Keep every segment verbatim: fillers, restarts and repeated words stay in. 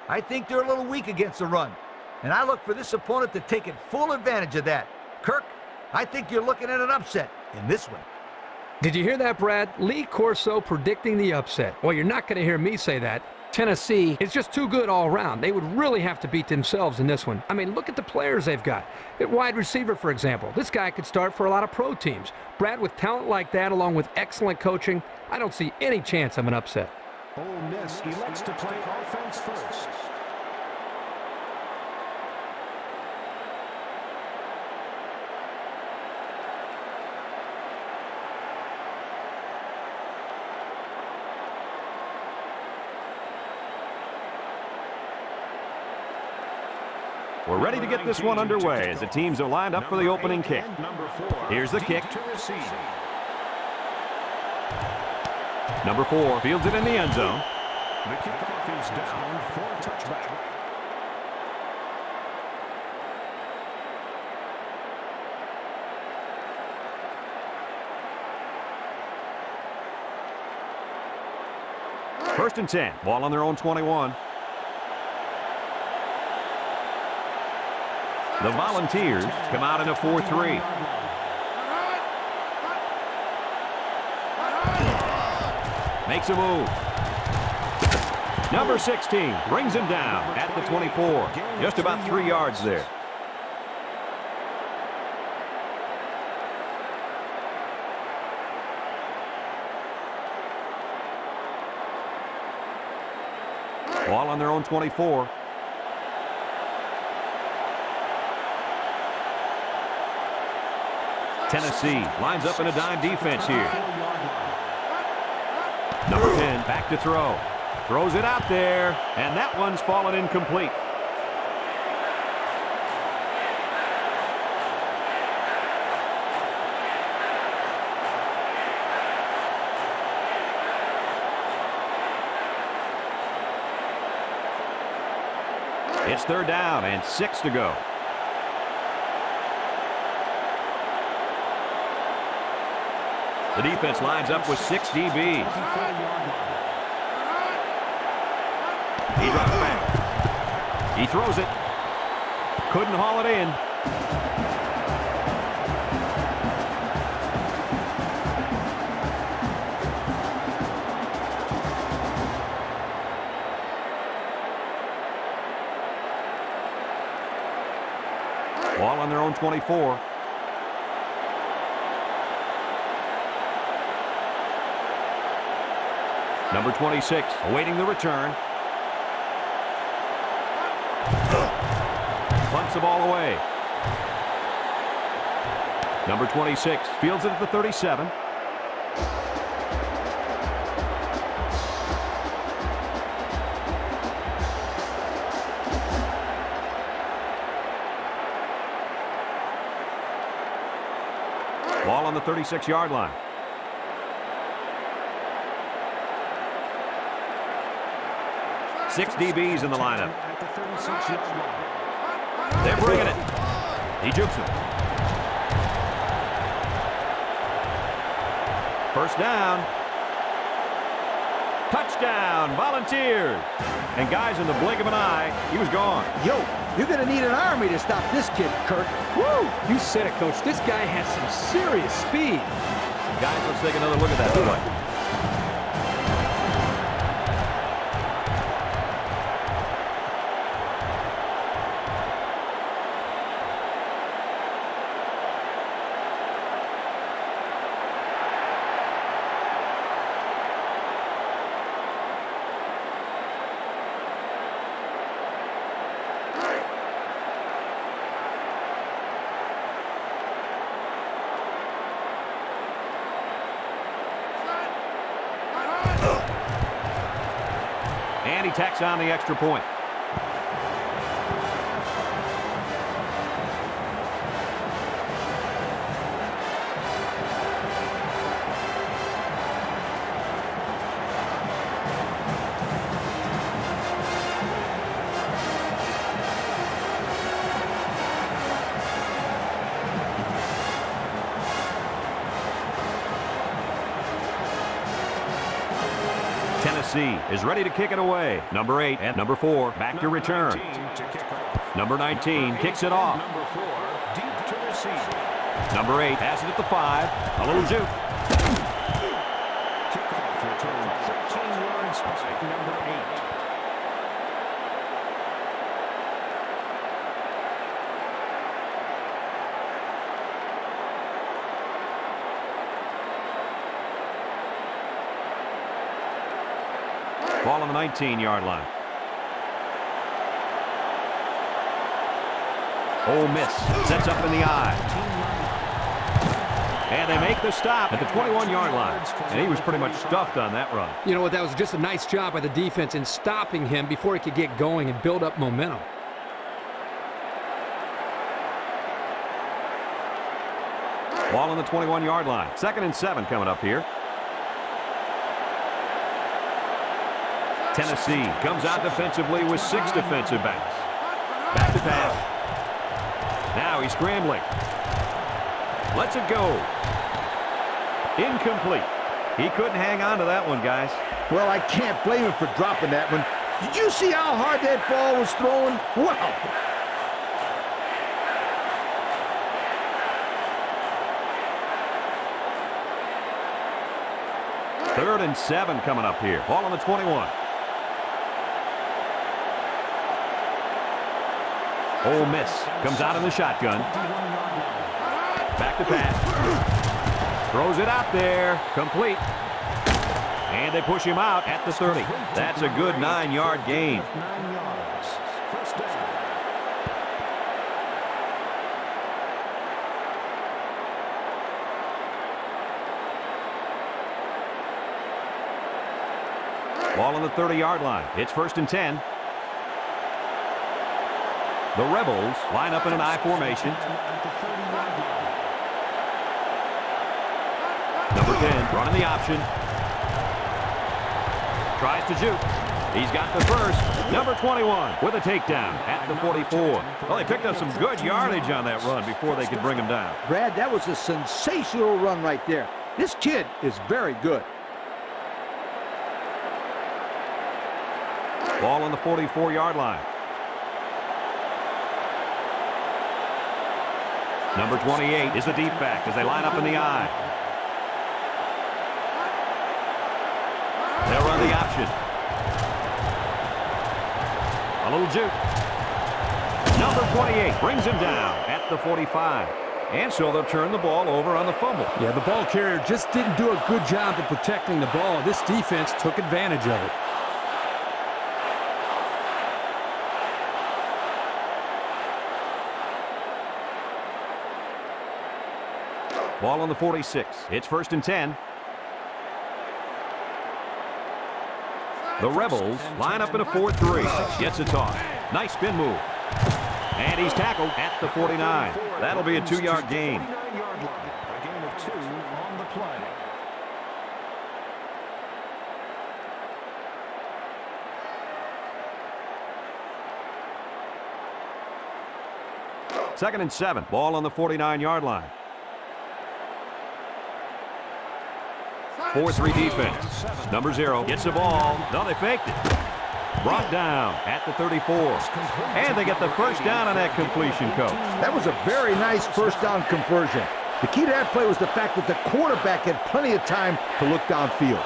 I think they're a little weak against the run, and I look for this opponent to take full advantage of that. Kirk, I think you're looking at an upset in this one. Did you hear that, Brad? Lee Corso predicting the upset. Well, you're not going to hear me say that. Tennessee is just too good all around. They would really have to beat themselves in this one. I mean, look at the players they've got. At wide receiver, for example, this guy could start for a lot of pro teams. Brad, with talent like that, along with excellent coaching, I don't see any chance of an upset. Ole Miss elects to play offense first. We're ready to get this one underway as the teams are lined up for the opening kick. Here's the kick. Number four fields it in the end zone. The kickoff is down for a touchback. First and ten. Ball on their own twenty-one. The Volunteers come out in a four three. Makes a move. Number sixteen brings him down at the twenty-four. Just about three yards there. Ball on their own twenty-four. Tennessee lines up in a dime defense here. Number ten back to throw. Throws it out there, and that one's fallen incomplete. It's third down and six to go. The defense lines up with six D Bs. He drops back. He throws it. Couldn't haul it in. Ball on their own twenty-four. Number twenty-six awaiting the return. Punts the ball away. Number twenty-six fields it at the thirty-seven. Ball on the thirty-six yard line. Six D Bs in the lineup. They're bringing it. He jukes him. First down. Touchdown, Volunteers. And guys, in the blink of an eye, he was gone. Yo, you're going to need an army to stop this kid, Kirk. Woo! You said it, Coach. This guy has some serious speed. Guys, let's take another look at that play. And he tacks on the extra point. Tennessee is ready to kick it away. Number eight and number four back to return. Number nineteen kicks it off. Number four, deep to receive. Number eight has it at the five. A little juke. Kickoff return thirteen yards by number eight. Ball on the nineteen-yard line. Ole Miss sets up in the eye. And they make the stop at the twenty-one-yard line. And he was pretty much stuffed on that run. You know what? That was just a nice job by the defense in stopping him before he could get going and build up momentum. Ball on the twenty-one-yard line. Second and seven coming up here. Tennessee comes out defensively with six defensive backs. Back to pass. Now he's scrambling. Lets it go. Incomplete. He couldn't hang on to that one, guys. Well, I can't blame him for dropping that one. Did you see how hard that ball was thrown? Wow. Third and seven coming up here. Ball on the twenty-one. Ole Miss comes out in the shotgun. Back to pass. Throws it out there. Complete. And they push him out at the thirty. That's a good nine-yard gain. Nine yards. First down. Ball on the thirty-yard line. It's first and ten. The Rebels line up in an I formation. Number ten running the option. Tries to juke. He's got the first. Number twenty-one with a takedown at the forty-four. Well, they picked up some good yardage on that run before they could bring him down. Brad, that was a sensational run right there. This kid is very good. Ball on the forty-four-yard line. Number twenty-eight is the deep back as they line up in the I. They'll run the option. A little juke. Number twenty-eight brings him down at the forty-five. And so they'll turn the ball over on the fumble. Yeah, the ball carrier just didn't do a good job of protecting the ball. This defense took advantage of it. Ball on the forty-six. It's first and ten. The Rebels line up in a four three. Gets a toss. Nice spin move. And he's tackled at the forty-nine. That'll be a two-yard gain. forty-nine-yard line. A gain of two on the play. Second and seven. Ball on the forty-nine-yard line. four three defense. Number zero gets the ball. No, they faked it. Brought down at the thirty-four. And they get the first down on that completion, Coach. That was a very nice first down conversion. The key to that play was the fact that the quarterback had plenty of time to look downfield.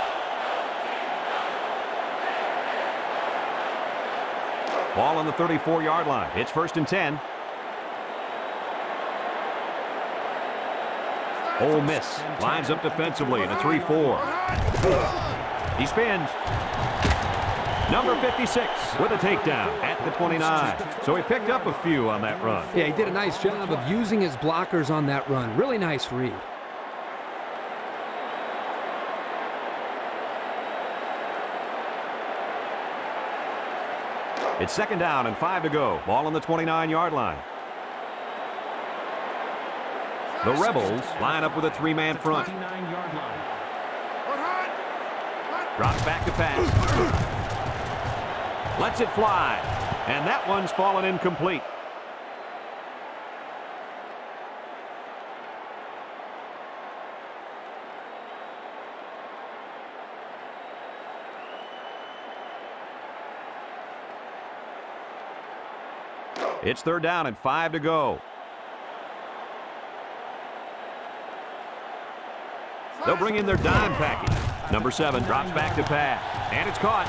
Ball on the thirty-four-yard line. It's first and ten. Ole Miss lines up defensively in a three four. He spins. Number fifty-six with a takedown at the twenty-nine. So he picked up a few on that run. Yeah, he did a nice job of using his blockers on that run. Really nice read. It's second down and five to go. Ball on the twenty-nine-yard line. The Rebels line up with a three-man front. forty-nine-yard line. Drops back to pass. Lets it fly. And that one's fallen incomplete. It's third down and five to go. They'll bring in their dime package. Number seven drops back to pass. And it's caught.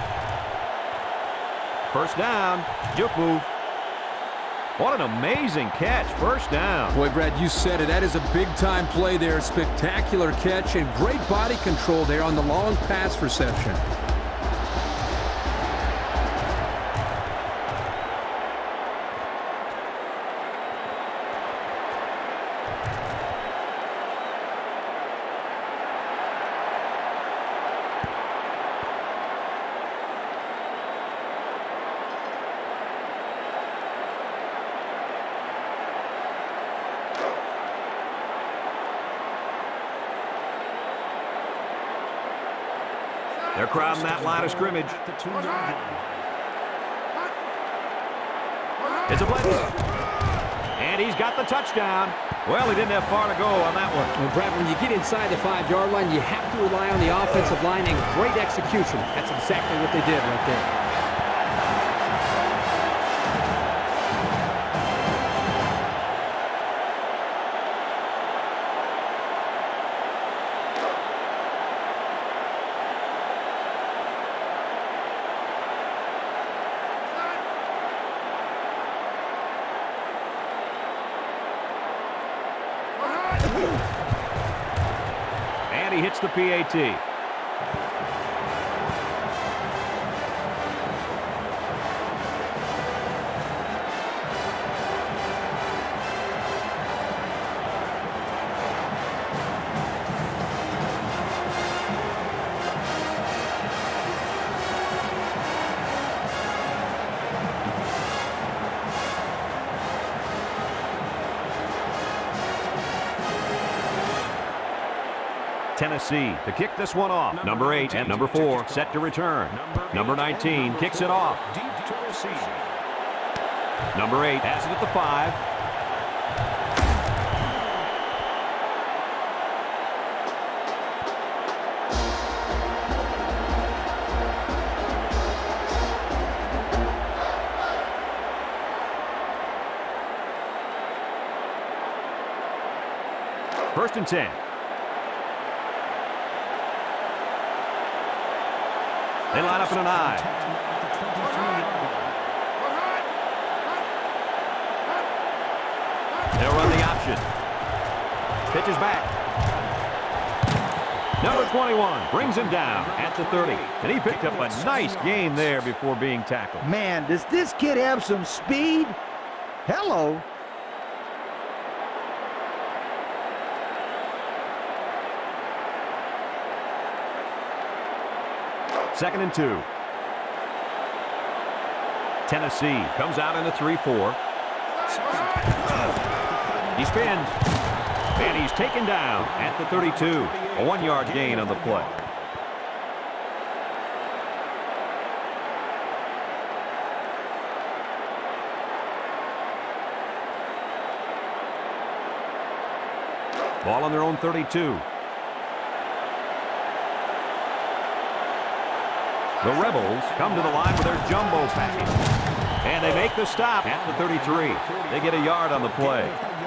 First down. Juke move. What an amazing catch. First down. Boy, Brad, you said it. That is a big-time play there. Spectacular catch and great body control there on the long pass reception. They're crowding that line of scrimmage. It's a blitz. And he's got the touchdown. Well, he didn't have far to go on that one. Well, Brad, when you get inside the five-yard line, you have to rely on the offensive line and great execution. That's exactly what they did right there. And he hits the P A T. Tennessee to kick this one off. Number eight and number four set to return. Number nineteen kicks it off. Number eight has it at the five. First and ten. They line up in an I. They'll run the option. Pitches back. Number twenty-one brings him down at the thirty. And he picked up a nice gain there before being tackled. Man, does this kid have some speed? Hello. Second and two. Tennessee comes out in a three four. He spins. And he's taken down at the thirty-two. A one-yard gain on the play. Ball on their own thirty-two. The Rebels come to the line with their jumbo package. And they make the stop at the thirty-three. They get a yard on the play.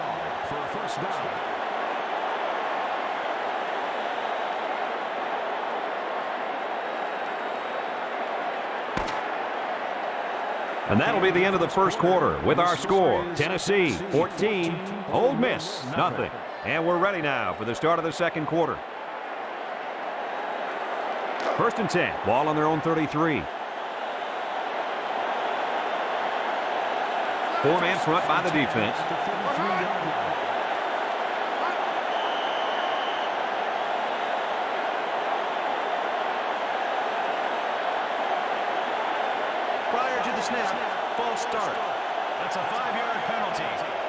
And that'll be the end of the first quarter with our score. Tennessee fourteen, Ole Miss nothing. And we're ready now for the start of the second quarter. First and ten. Ball on their own thirty-three. Four-man front by the defense. Prior to the snap, false start. That's a five-yard penalty.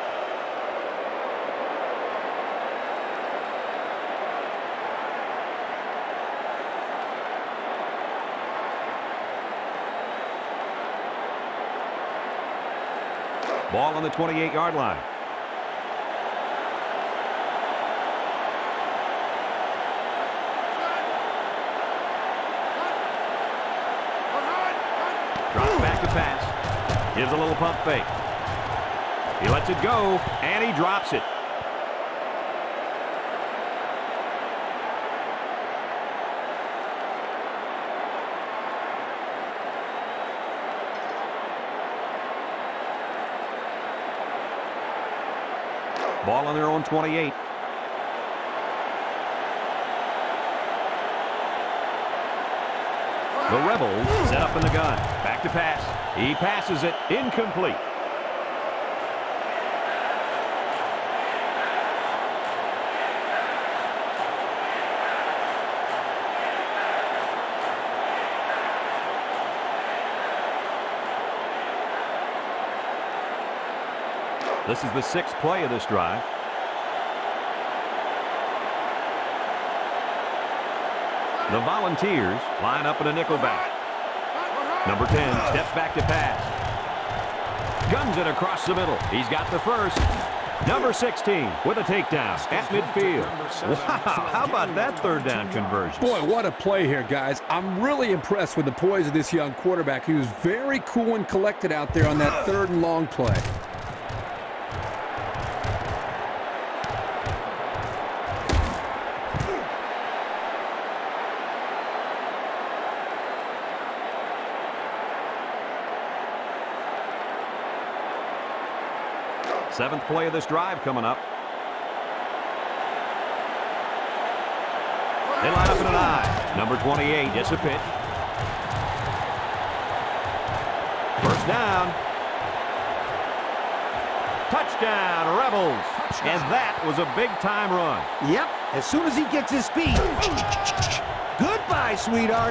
Ball on the twenty-eight-yard line. Drops back to pass. Gives a little pump fake. He lets it go, and he drops it. Ball on their own twenty-eight. The Rebels set up in the gun. Back to pass. He passes it. Incomplete. This is the sixth play of this drive. The Volunteers line up in a nickel back. Number ten steps back to pass. Guns it across the middle. He's got the first. Number sixteen with a takedown at midfield. Wow, how about that third down conversion? Boy, what a play here, guys. I'm really impressed with the poise of this young quarterback. He was very cool and collected out there on that third and long play. Seventh play of this drive coming up. They line up in an I. Number twenty-eight gets a pitch. First down. Touchdown, Rebels. And that was a big-time run. Yep, as soon as he gets his speed. Goodbye, sweetheart.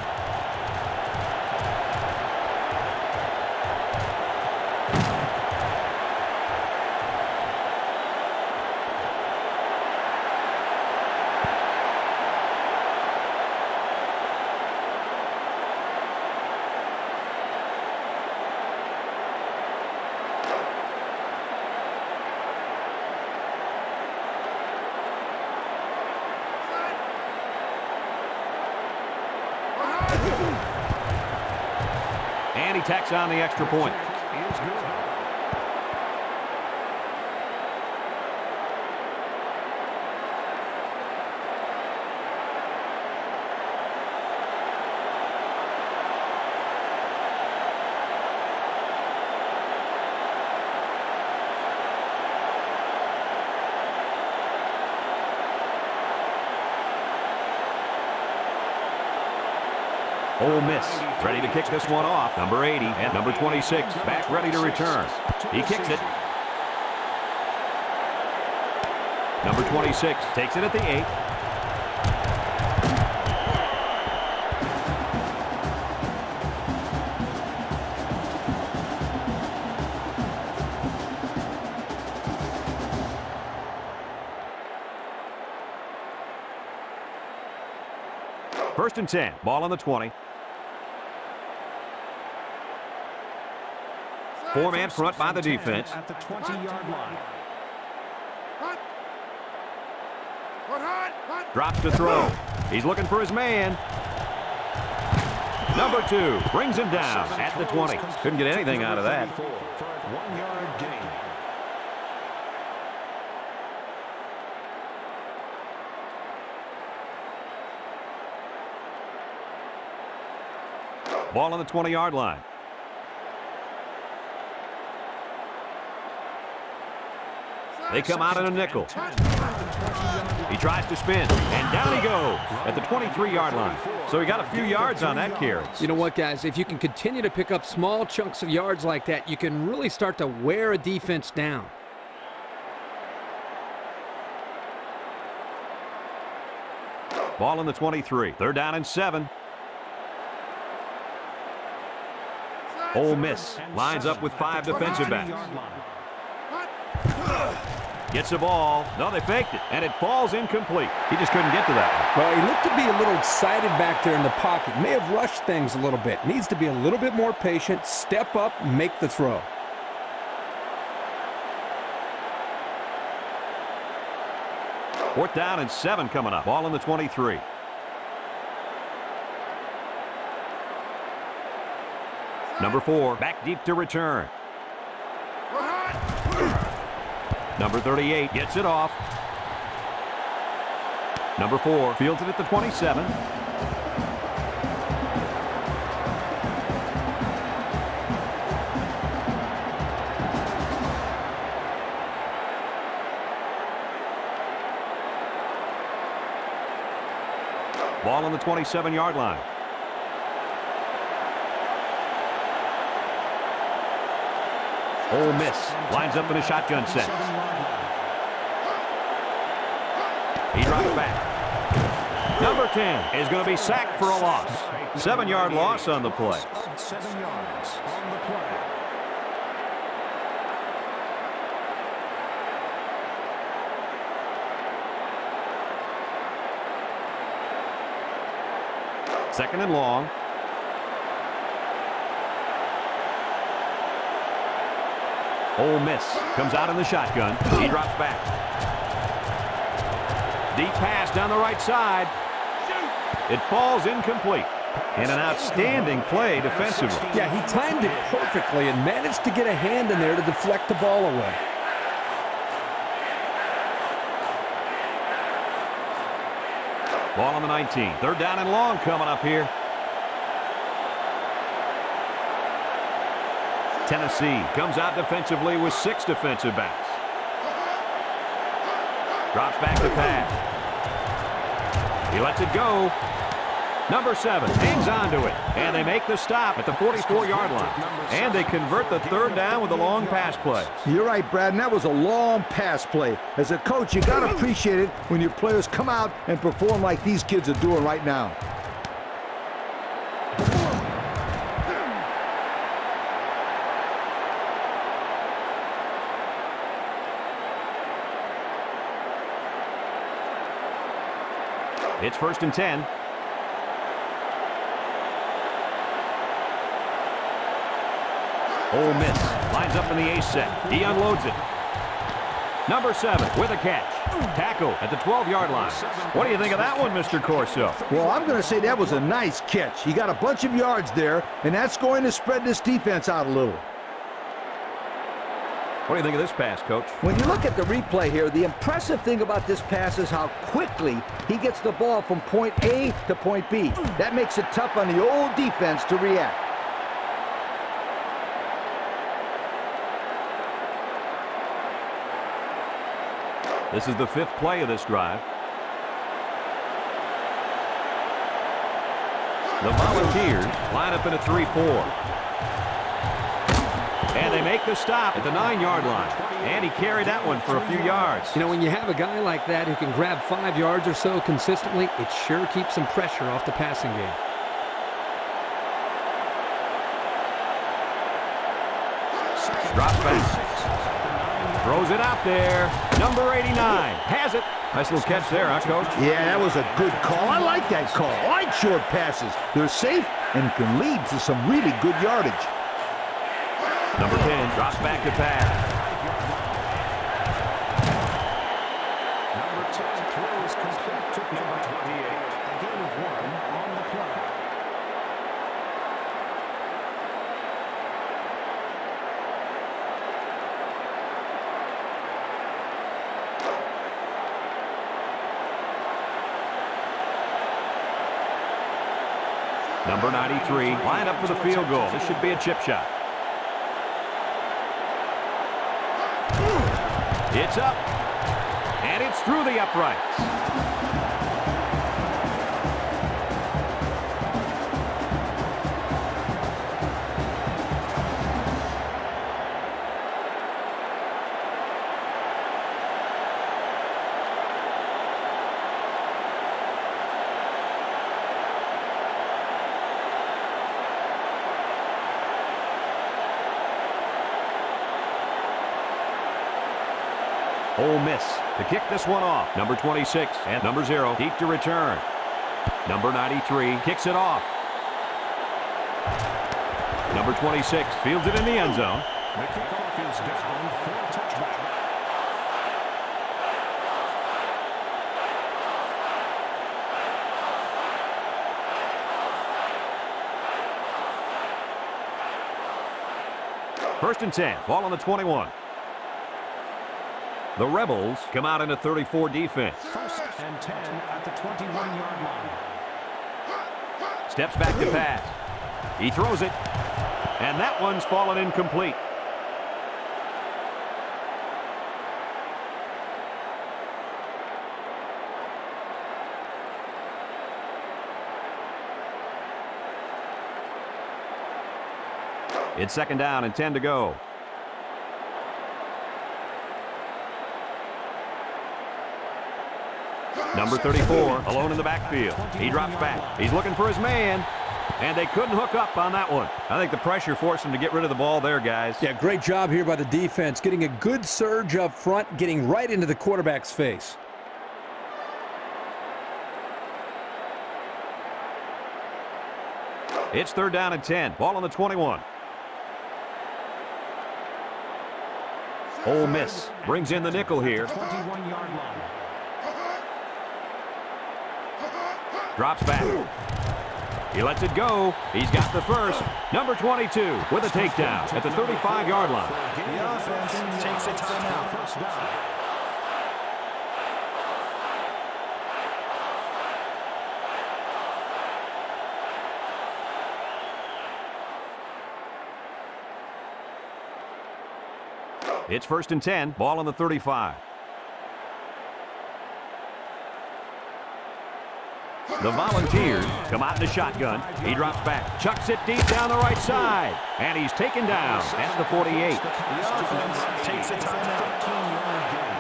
And he tacks on the extra point. Ole Miss ready to kick this one off. Number eighty and number twenty-six back ready to return. He kicks it. Number twenty-six takes it at the eight. First and ten. Ball on the twenty. Four-man front by the defense. At the twenty-yard line. Drops to throw. He's looking for his man. Number two brings him down at the twenty. Couldn't get anything out of that. One-yard gain. Ball on the twenty-yard line. They come out in a nickel. He tries to spin, and down he goes at the twenty-three-yard line. So he got a few yards on that carry. You know what, guys? If you can continue to pick up small chunks of yards like that, you can really start to wear a defense down. Ball on the twenty-three. Third down and seven. Ole Miss lines up with five defensive backs. Gets the ball. No, they faked it, and it falls incomplete. He just couldn't get to that one. Well, he looked to be a little excited back there in the pocket. May have rushed things a little bit. Needs to be a little bit more patient, step up, make the throw. Fourth down and seven coming up. Ball on the twenty-three. Number four, back deep to return. Number thirty-eight gets it off. Number four fields it at the twenty-seven. Ball on the twenty-seven yard line. Ole Miss lines up in a shotgun set. He drops back. Number ten is going to be sacked for a loss. Seven yard loss on the play. Seven yards on the play. Second and long. Ole Miss comes out in the shotgun. He drops back. Deep pass down the right side. It falls incomplete. And an outstanding play defensively. Yeah, he timed it perfectly and managed to get a hand in there to deflect the ball away. Ball on the nineteen. Third down and long coming up here. Tennessee comes out defensively with six defensive backs. Drops back to pass. He lets it go. Number seven hangs on to it. And they make the stop at the forty-four yard line. And they convert the third down with a long pass play. You're right, Brad, and that was a long pass play. As a coach, you got to appreciate it when your players come out and perform like these kids are doing right now. It's first and ten. Ole Miss lines up in the ace set. He unloads it. Number seven with a catch. Tackle at the twelve yard line. What do you think of that one, Mister Corso? Well, I'm going to say that was a nice catch. He got a bunch of yards there, and that's going to spread this defense out a little. What do you think of this pass, Coach? When you look at the replay here, the impressive thing about this pass is how quickly he gets the ball from point A to point B. That makes it tough on the old defense to react. This is the fifth play of this drive. The Volunteers line up in a three four. And they make the stop at the nine yard line. And he carried that one for a few yards. You know, when you have a guy like that who can grab five yards or so consistently, it sure keeps some pressure off the passing game. Drops back. Throws it out there. Number eighty-nine has it. Nice little catch there, huh, Coach? Yeah, that was a good call. I like that call. I like short passes. They're safe and can lead to some really good yardage. Number ten drops back to pass. Number ten throws complete to number twenty-eight. A gain of one on the play. Number ninety-three line up for the field goal. This should be a chip shot. It's up, and it's through the uprights. Ole Miss to kick this one off. Number twenty-six and number zero deep to return. Number ninety-three kicks it off. Number twenty-six fields it in the end zone. The kickoff is down for a touchback. First and ten. Ball on the twenty-one. The Rebels come out in a thirty-four defense. First and ten at the twenty-one-yard line. Steps back to pass. He throws it. And that one's fallen incomplete. It's second down and ten to go. Number thirty-four, alone in the backfield. He drops back. He's looking for his man. And they couldn't hook up on that one. I think the pressure forced him to get rid of the ball there, guys. Yeah, great job here by the defense. Getting a good surge up front, getting right into the quarterback's face. It's third down and ten. Ball on the twenty-one. Ole Miss brings in the nickel here. twenty-one-yard line. Drops back. He lets it go. He's got the first. Number twenty-two with a takedown at the thirty-five-yard line. The offense takes a timeout. First down. It's first and ten. Ball on the thirty-five. The Volunteers come out in the shotgun. He drops back, chucks it deep down the right side, and he's taken down at the forty-eight. The offense takes a timeout. fifteen-yard gain.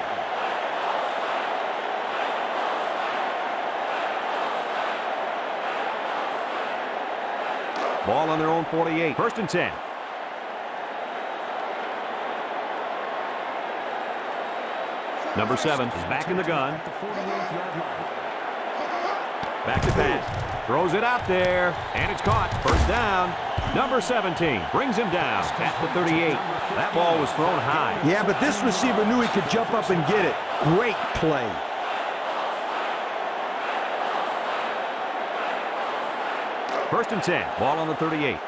Ball on their own forty-eight. First and ten. Number seven is back in the gun. At the forty-eight-yard line. Back to pass. Throws it out there, and it's caught. First down. Number seventeen brings him down at the thirty-eight. That ball was thrown high. Yeah, but this receiver knew he could jump up and get it. Great play. First and ten. Ball on the thirty-eight.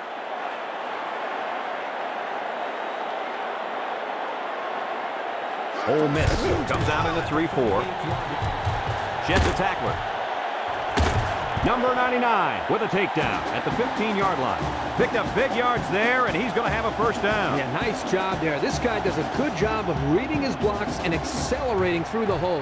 Ole Miss comes out in the three four. Sheds a tackler. Number ninety-nine with a takedown at the fifteen-yard line. Picked up big yards there, and he's going to have a first down. Yeah, nice job there. This guy does a good job of reading his blocks and accelerating through the holes.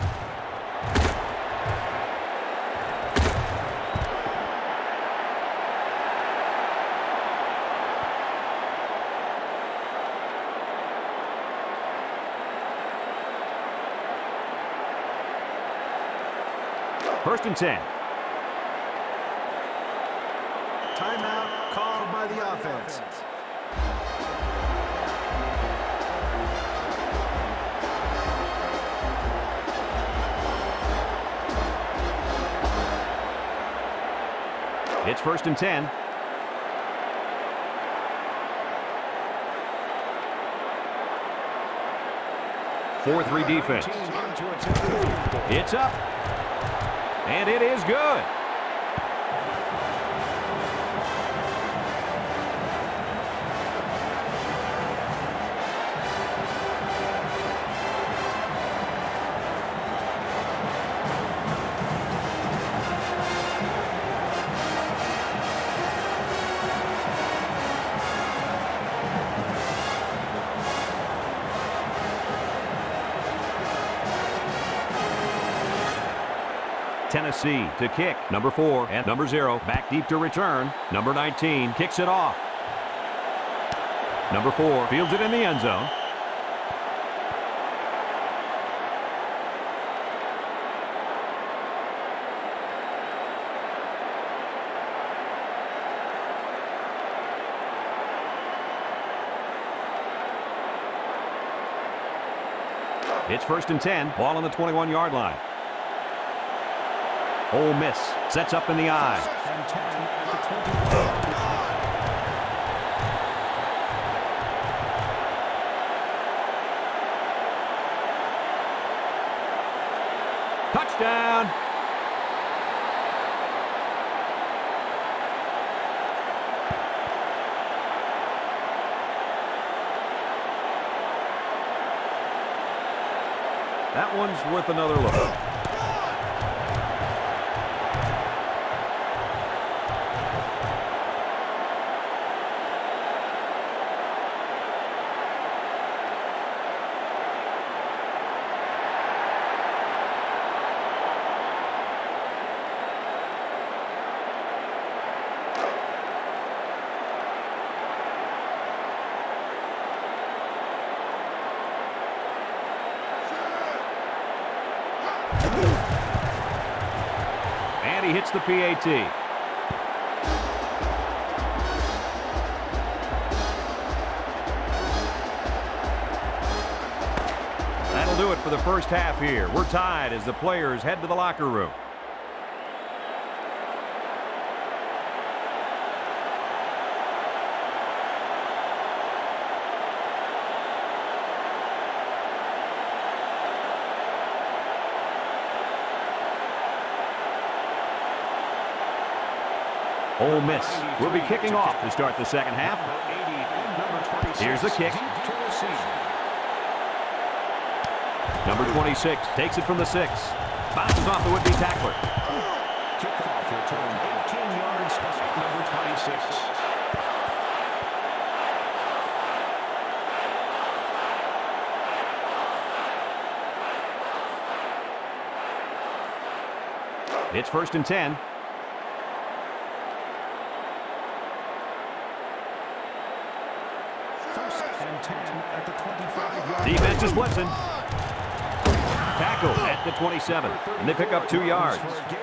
First and ten. Timeout called by the offense. It's first and ten. four three defense. It's up. And it is good. Tennessee to kick. Number four and number zero back deep to return. Number nineteen kicks it off. Number four fields it in the end zone. It's first and ten. Ball on the twenty-one-yard line. Ole Miss sets up in the eye. And ten at the twenty-one. Touchdown. That one's worth another look. And he hits the P A T. That'll do it for the first half here. We're tied as the players head to the locker room. Ole Miss will be kicking off to start the second half. Here's the kick. Number twenty-six takes it from the six. Bounces off the would-be tackler. Kickoff return eighteen yards, number twenty-six. It's first and ten. Defense is blitzing. Tackle at the twenty-seven. And they pick up two yards.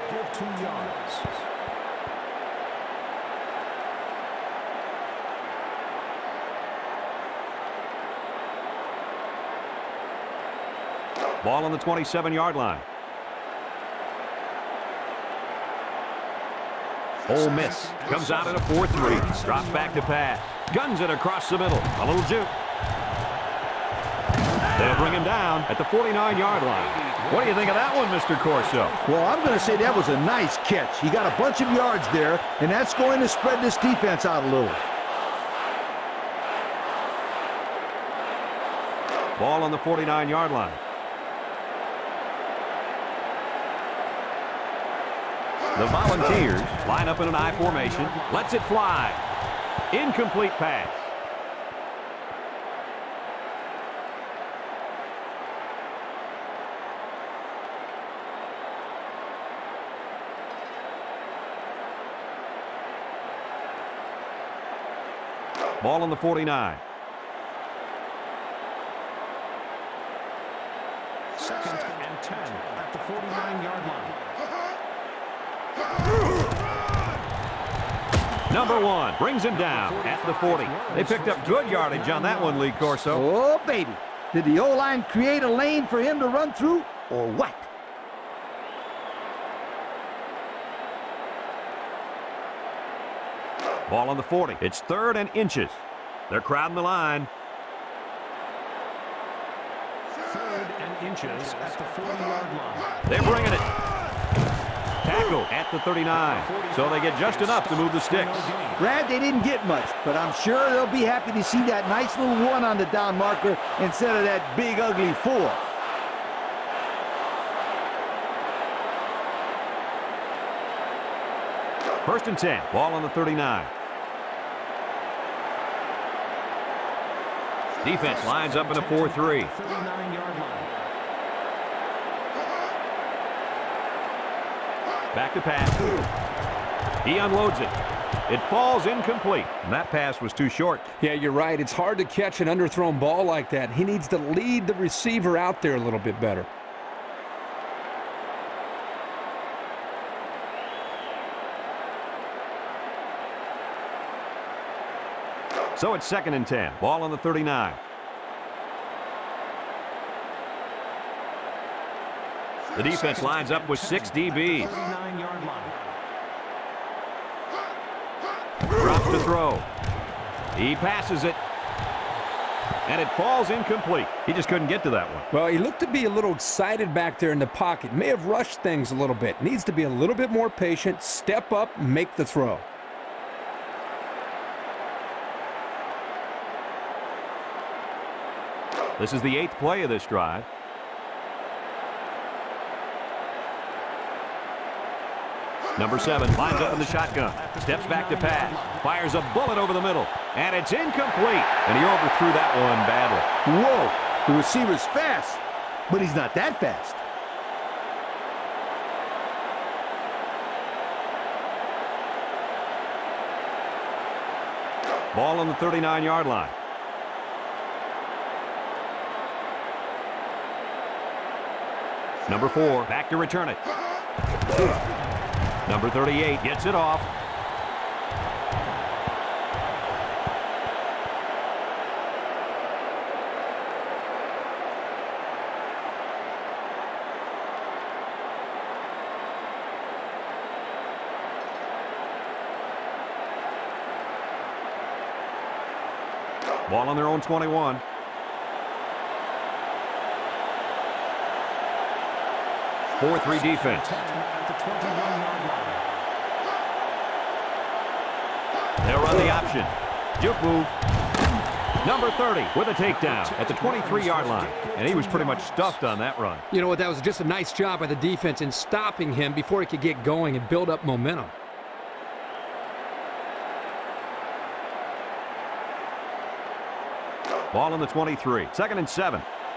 Ball on the twenty-seven yard line. Ole Miss comes out in a four three. Drops back to pass. Guns it across the middle. A little juke. They'll bring him down at the forty-nine yard line. What do you think of that one, Mister Corso? Well, I'm going to say that was a nice catch. He got a bunch of yards there, and that's going to spread this defense out a little. Ball on the forty-nine yard line. The Volunteers line up in an I formation. Lets it fly. Incomplete pass. Ball on the forty-nine. Second and ten at the forty-nine yard line. Number one brings him down at the forty. They picked up good yardage on that one, Lee Corso. Oh, baby. Did the O-line create a lane for him to run through, or what? Ball on the forty. It's third and inches. They're crowding the line. Third and inches at the forty yard line. They're bringing it. Tackle at the thirty-nine. So they get just enough to move the sticks. Brad, they didn't get much, but I'm sure they'll be happy to see that nice little one on the down marker instead of that big, ugly four. First and ten. Ball on the thirty-nine. Defense lines up in a four three. thirty-nine yard line. Back to pass. He unloads it. It falls incomplete. And that pass was too short. Yeah, you're right. It's hard to catch an underthrown ball like that. He needs to lead the receiver out there a little bit better. So it's second and ten. Ball on the thirty-nine. The defense lines up with six D Bs. thirty-nine yard line. Drops to throw. He passes it. And it falls incomplete. He just couldn't get to that one. Well, he looked to be a little excited back there in the pocket. May have rushed things a little bit. Needs to be a little bit more patient, step up, make the throw. This is the eighth play of this drive. Number seven lines up in the shotgun. Steps back to pass. Fires a bullet over the middle. And it's incomplete. And he overthrew that one badly. Whoa, the receiver's fast, but he's not that fast. Ball on the thirty-nine yard line. Number four, back to return it. Number thirty-eight gets it off. Ball on their own twenty-one. four three defense. They'll run the option. Juke move. Number thirty with a takedown at the twenty-three yard line. And he was pretty much stuffed on that run. You know what? That was just a nice job by the defense in stopping him before he could get going and build up momentum. Ball on the twenty-three. Second and seven.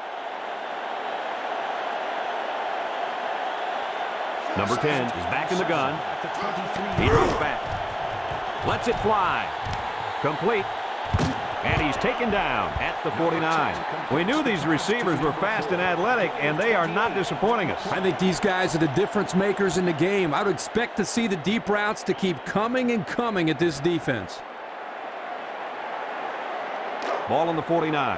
Number ten is back in the gun. He drops back. Lets it fly. Complete. And he's taken down at the forty-nine. We knew these receivers were fast and athletic, and they are not disappointing us. I think these guys are the difference makers in the game. I would expect to see the deep routes to keep coming and coming at this defense. Ball on the forty-nine.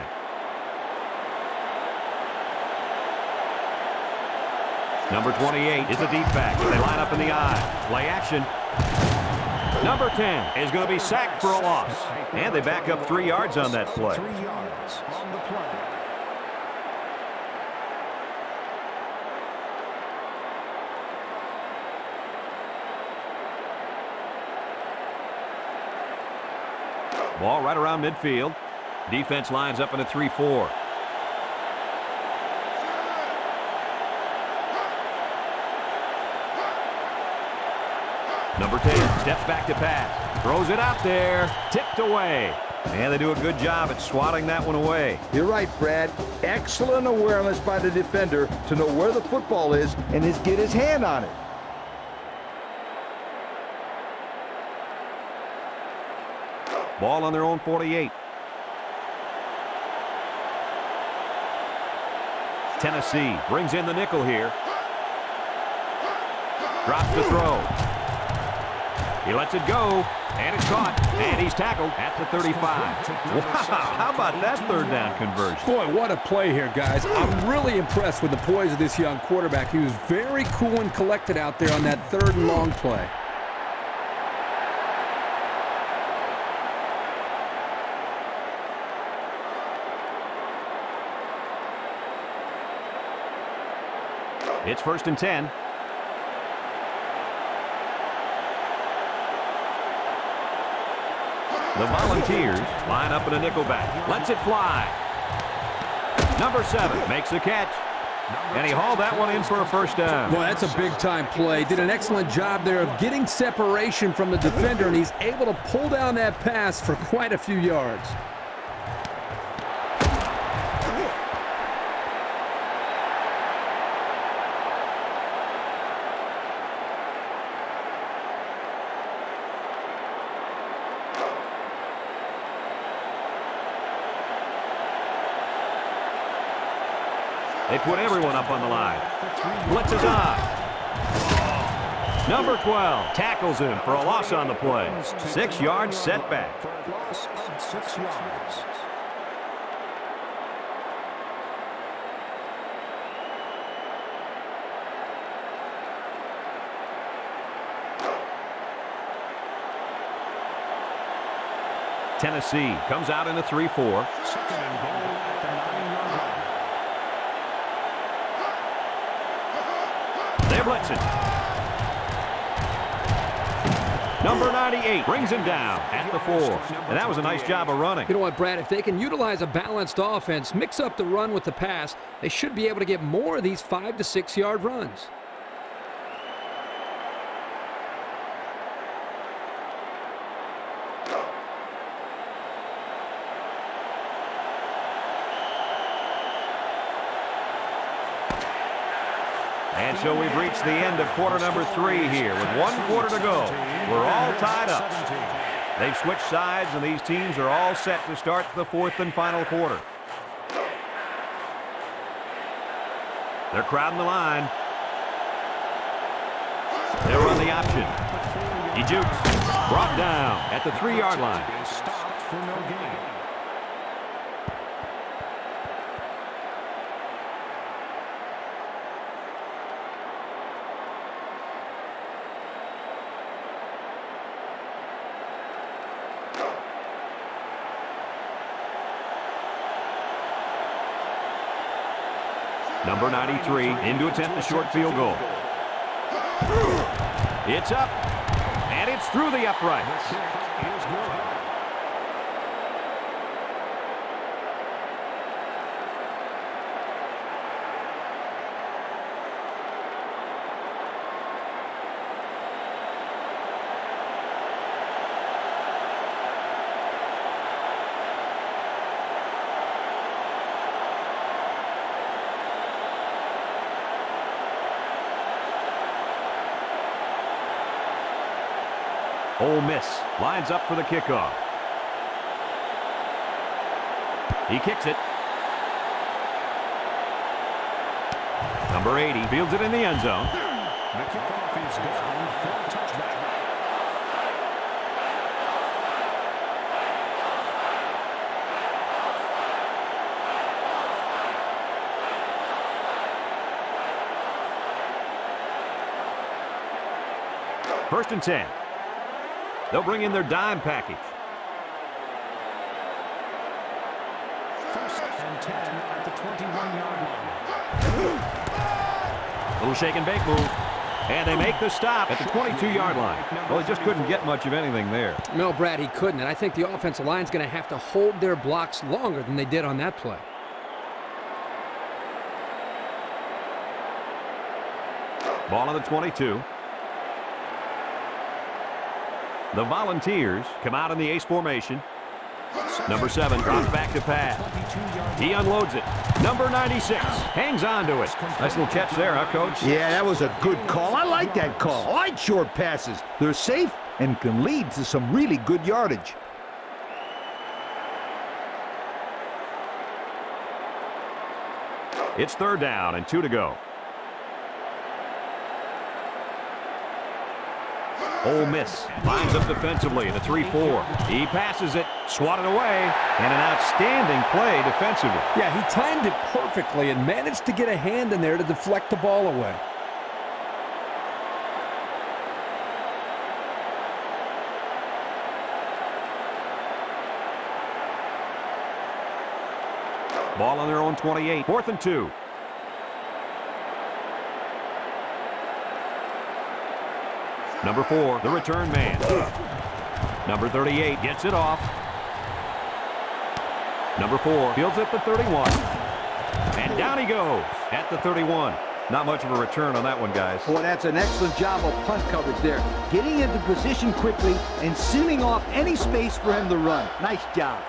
Number twenty-eight is a deep back. They line up in the eye. Play action. Number ten is going to be sacked for a loss. And they back up three yards on that play. Three yards on the play. Ball right around midfield. Defense lines up in a three four. Number ten steps back to pass. Throws it out there. Tipped away. And they do a good job at swatting that one away. You're right, Brad. Excellent awareness by the defender to know where the football is and his, get his hand on it. Ball on their own forty-eight. Tennessee brings in the nickel here. Drops the throw. He lets it go, and it's caught, and he's tackled at the thirty-five. Wow, how about that third down conversion? Boy, what a play here, guys. I'm really impressed with the poise of this young quarterback. He was very cool and collected out there on that third and long play. It's first and ten. The Volunteers line up in a nickel back. Lets it fly. Number seven makes the catch. And he hauled that one in for a first down. Boy, that's a big-time play. Did an excellent job there of getting separation from the defender, and he's able to pull down that pass for quite a few yards. They put everyone up on the line. Blitzes on. Number twelve tackles him for a loss on the play. Six yards setback. For a loss of six yards. Tennessee comes out in a three four. Second and goal at the nine-yard line. They're blitzing. Number ninety-eight brings him down at the four. And that was a nice job of running. You know what, Brad? If they can utilize a balanced offense, mix up the run with the pass, they should be able to get more of these five to six yard runs. And so we've reached the end of quarter number three here. With one quarter to go, we're all tied up. They've switched sides, and these teams are all set to start the fourth and final quarter. They're crowding the line. They'll run the option. He jukes. Brought down at the three-yard line. Stopped for no gain. Number ninety-three in to attempt the short field goal. It's up, and it's through the uprights. Ole Miss lines up for the kickoff. He kicks it. Number eighty fields it in the end zone. The kickoff is down for a touchback. First and ten. They'll bring in their dime package. First and ten at the twenty-one-yard line. Little shake and bake move. And they make the stop at the twenty-two-yard line. Well, he just couldn't get much of anything there. No, Brad, he couldn't. And I think the offensive line's going to have to hold their blocks longer than they did on that play. Ball on the twenty-two. The Volunteers come out in the ace formation. Number seven drops back to pass. He unloads it. Number ninety-six hangs on to it. Nice little catch there, huh, Coach? Yeah, that was a good call. I like that call. I like short passes. They're safe and can lead to some really good yardage. It's third down and two to go. Ole Miss lines up defensively in a three four. He passes it, swatted away, and an outstanding play defensively. Yeah, he timed it perfectly and managed to get a hand in there to deflect the ball away. Ball on their own twenty-eight. Fourth and two. Number four, the return man. Number thirty-eight gets it off. Number four fields at the thirty-one. And down he goes at the thirty-one. Not much of a return on that one, guys. Boy, that's an excellent job of punt coverage there. Getting into position quickly and sealing off any space for him to run. Nice job.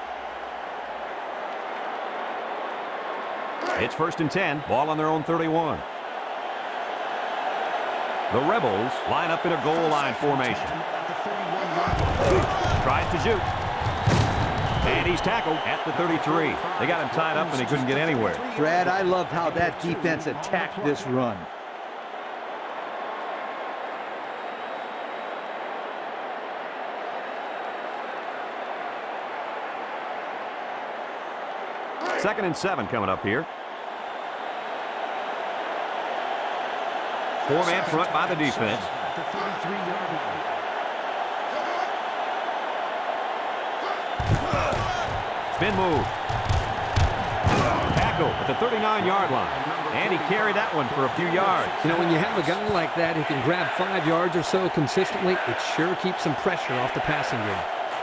It's first and ten. Ball on their own thirty-one. The Rebels line up in a goal line formation. Tries to juke. And he's tackled at the thirty-three. They got him tied up and he couldn't get anywhere. Brad, I loved how that defense attacked this run. Second and seven coming up here. Four-man front by the defense. Spin move. Tackle at the thirty-nine-yard line. And he carried that one for a few yards. You know, when you have a guy like that who can grab five yards or so consistently, it sure keeps some pressure off the passing game.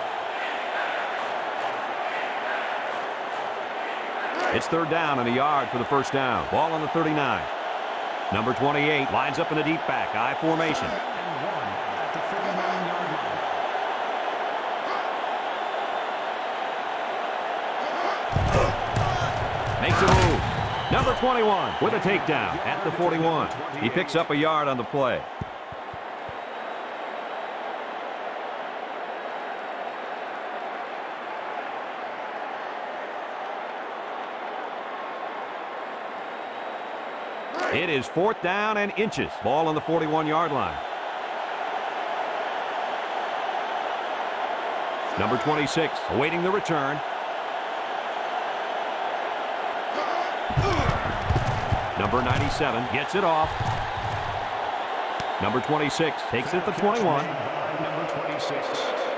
It's third down and a yard for the first down. Ball on the thirty-nine. Number twenty-eight lines up in a deep back, I formation. Makes a move. Number twenty-one with a takedown at the forty-one. He picks up a yard on the play. It is fourth down and inches. Ball on the forty-one-yard line. Number twenty-six awaiting the return. Number ninety-seven gets it off. Number twenty-six takes it to twenty-one. Number twenty-six.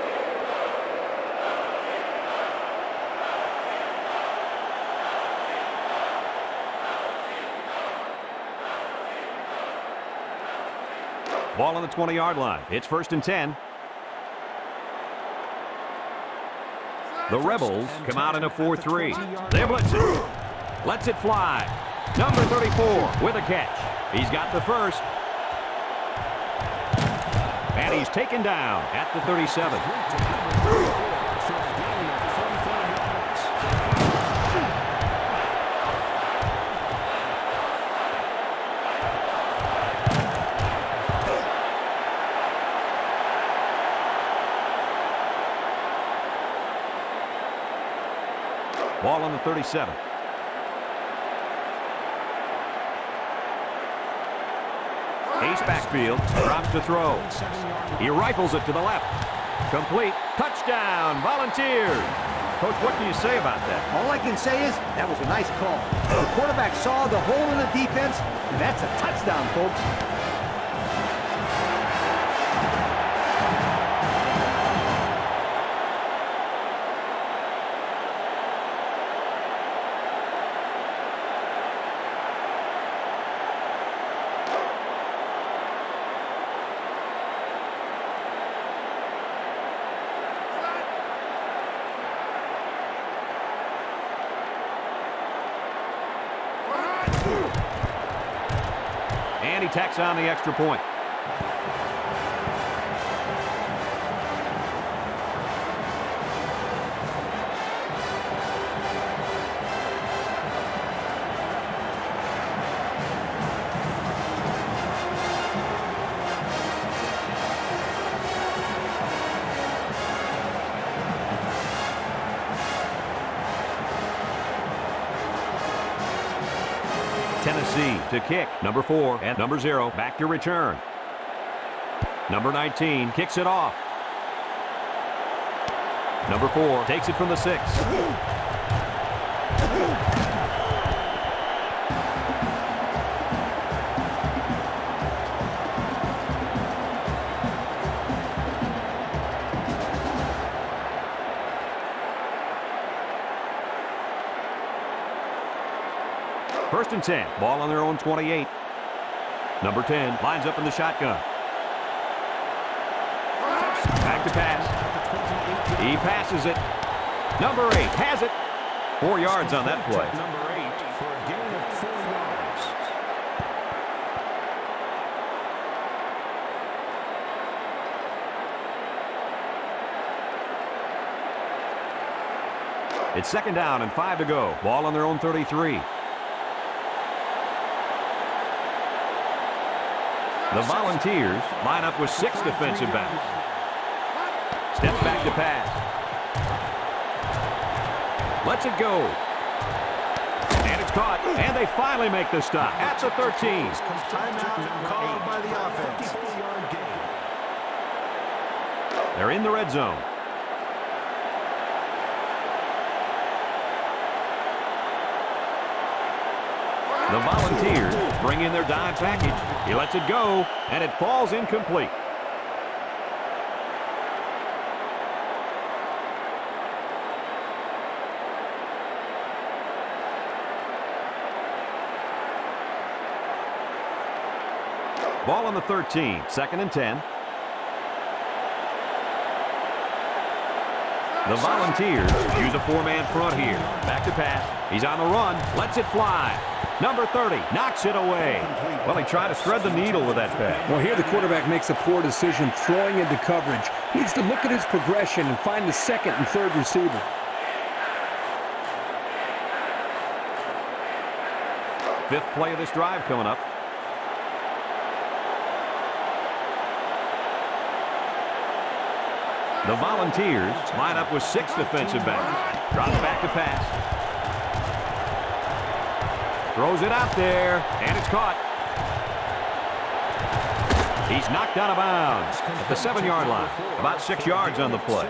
Ball on the twenty-yard line. It's first and ten. The Rebels come out in a four three. They blitz it. Lets it fly. Number thirty-four with a catch. He's got the first. And he's taken down at the thirty-seven. Ball on the thirty-seven. Ace backfield, drops to throw. He rifles it to the left. Complete. Touchdown, Volunteers. Coach, what can you say about that? All I can say is that was a nice call. The quarterback saw the hole in the defense, and that's a touchdown, folks. And he tacks on the extra point. Tennessee to kick. Number four and number zero back to return. Number nineteen kicks it off. Number four takes it from the six. First and ten. Ball on their own twenty-eight. Number ten lines up in the shotgun. Back to pass. He passes it. Number eight has it. Four yards on that play. Number eight for a gain of four yards. It's second down and five to go. Ball on their own thirty-three. The Volunteers line up with six defensive backs. Steps back to pass. Lets it go. And it's caught. And they finally make the stop. At the thirteen. Timeout called by the offense. They're in the red zone. The Volunteers bring in their dime package. He lets it go, and it falls incomplete. Ball on the thirteen, second and ten. The Volunteers use a four-man front here. Back to pass. He's on the run. Lets it fly. Number thirty knocks it away. Well, he tried to thread the needle with that pass. Well, here the quarterback makes a poor decision throwing into coverage. He needs to look at his progression and find the second and third receiver. Fifth play of this drive coming up. The Volunteers line up with six defensive backs. Drops back to pass. Throws it out there, and it's caught. He's knocked out of bounds at the seven-yard line. About six yards on the play.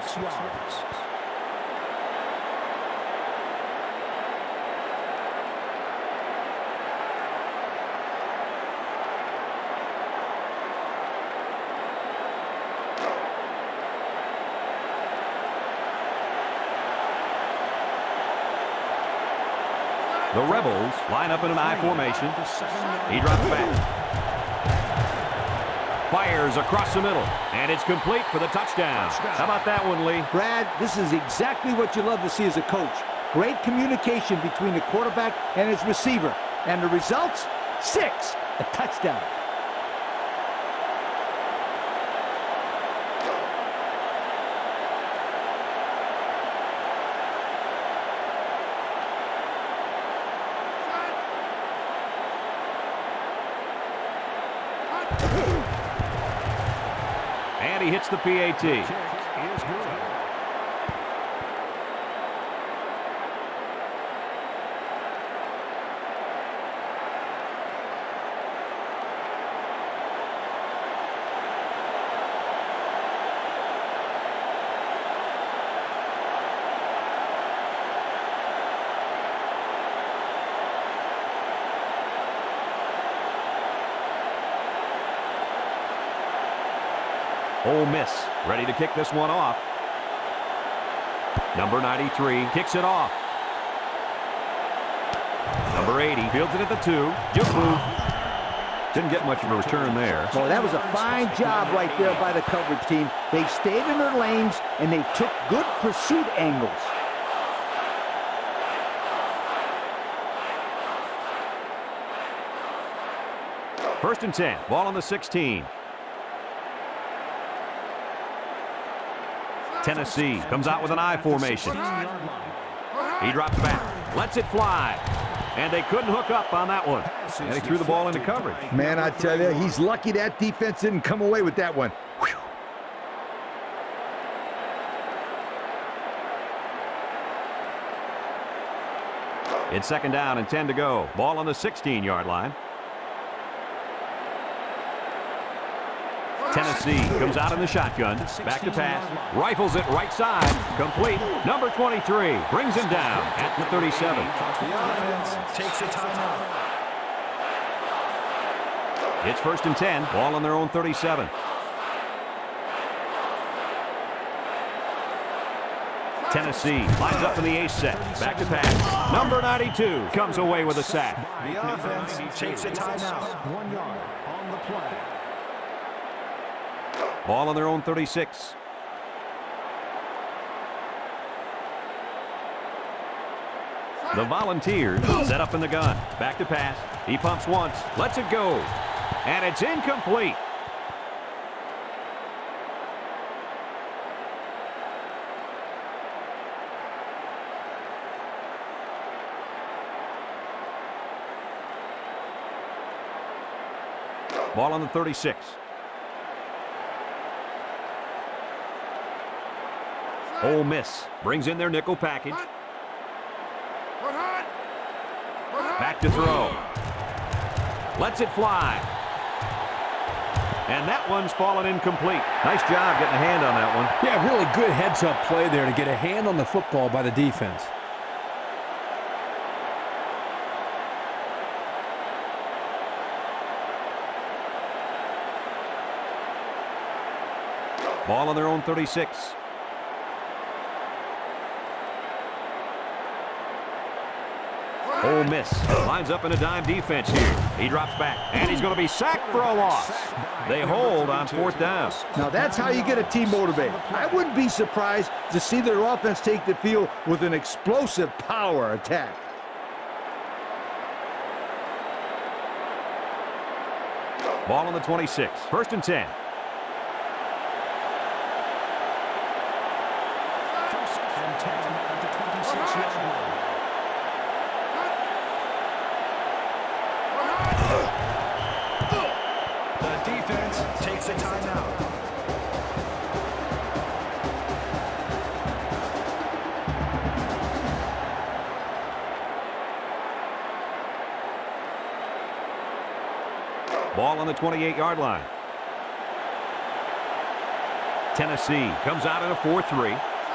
The Rebels line up in an I formation. He drops back. Fires across the middle, and it's complete for the touchdown. How about that one, Lee? Brad, this is exactly what you love to see as a coach. Great communication between the quarterback and his receiver. And the results? Six. A touchdown. And he hits the P A T. Ole Miss ready to kick this one off. Number ninety-three kicks it off. Number eighty fields it at the two. Jufu didn't get much of a return there. Well, that was a fine job right there by the coverage team. They stayed in their lanes, and they took good pursuit angles. First and ten. Ball on the sixteen. Tennessee comes out with an I formation. He drops back, lets it fly, and they couldn't hook up on that one. And he threw the ball into coverage. Man, I tell you, he's lucky that defense didn't come away with that one. Whew. It's second down and ten to go. Ball on the sixteen-yard line. Tennessee comes out in the shotgun. Back to pass. Rifles it right side. Complete. Number twenty-three brings him down at the thirty-seven. The offense takes a timeout. It's first and ten. Ball on their own thirty-seven. Tennessee lines up in the ace set. Back to pass. Number ninety-two comes away with a sack. The offense takes a timeout. One yard on the play. Ball on their own thirty-six. The Volunteers set up in the gun. Back to pass. He pumps once. Lets it go. And it's incomplete. Ball on the thirty-six. Ole Miss brings in their nickel package. Back to throw. Lets it fly. And that one's fallen incomplete. Nice job getting a hand on that one. Yeah, really good heads-up play there to get a hand on the football by the defense. Ball on their own thirty-six. Ole Miss lines up in a dime defense here. He drops back, and he's going to be sacked for a loss. They hold on fourth down. Now that's how you get a team motivated. I wouldn't be surprised to see their offense take the field with an explosive power attack. Ball on the twenty-six. First and ten. First and ten at the twenty-six yard line. force a timeout. Ball on the twenty-eight yard line. Tennessee comes out in a four three.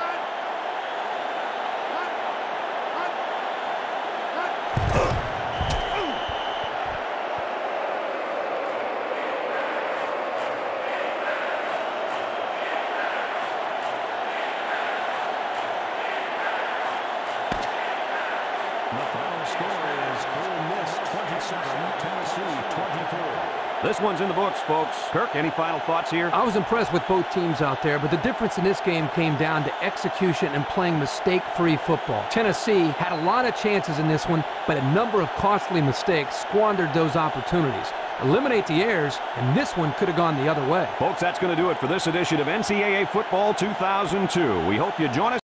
This one's in the books, folks. Kirk, any final thoughts here? I was impressed with both teams out there, but the difference in this game came down to execution and playing mistake-free football. Tennessee had a lot of chances in this one, but a number of costly mistakes squandered those opportunities. Eliminate the errors, and this one could have gone the other way. Folks, that's going to do it for this edition of N C double A Football two thousand two. We hope you join us.